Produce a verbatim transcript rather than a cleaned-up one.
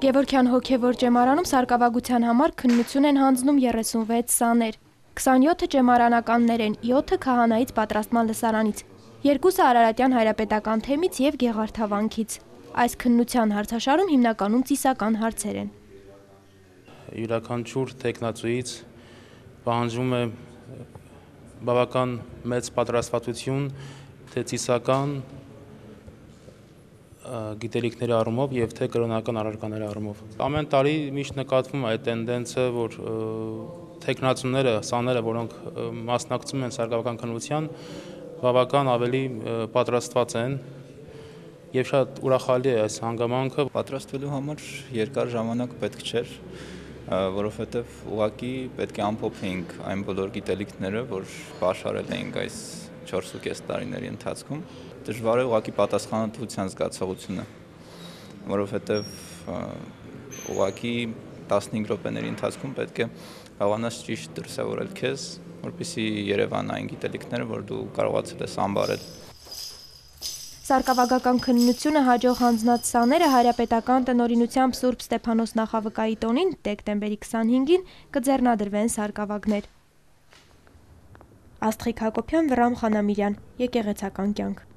Գևորգյան հոգևոր ջեմարանում սարկավագության համար քննություն են հանձնում երեսունվեց սաներ։ քսանյոթը ջեմարանականներ են, յոթը քահանայից պատրաստման լսարանից, երկուսը Արարատյան հայրապետական թեմից և Գեղարդավանքից։ Այս քննության հարցաշարում հիմնականում ծիսական հարցեր են։ Յուրաքանչյուր թեկնածուից պահանջվում է բավական մեծ պատրաստվածություն, թե ծիսական գիտելիքների առումով և թե կրոնական առարկաների առումով։ Ամեն տարի միշտ նկատվում է այդ տենդենսը, որ թեկնածուները, սաները, որոնք մասնակցում են սարկավական քննության, բավական ավելի պատրաստված են և շատ ուրախալի է այս հանգամանքը։ Պատրաստվելու համար երկար ժամանակ պետք չէր, որովհետև ուղղակի պետք է ամփոփեինք այն բոլոր գիտելիքները, որ պաշարել էինք այս չորս ու կես տարիների ընթացքում։ Դժվար է ուղղակի պատասխանատվության զգացողությունը, որովհետև ուղղակի տասնհինգ րոպեների ընթացքում պետք է կարողանաս ճիշտ դրսևորել քեզ, որպեսզի երևան այն գիտելիքները, որ դու կարողացել ես ամբարել։ Սարկավագական քննությունը հաջող հանձնած սաները հայրապետական տնօրինությամբ Սուրբ Ստեփանոս նախավկայի տոնին դեկտեմբերի քսանհինգին կձեռնադրվեն սարկավագներ։ Աստղիկ Հակոբյան, Վռամ Խանամիրյան, Եկեղեցական կյանք։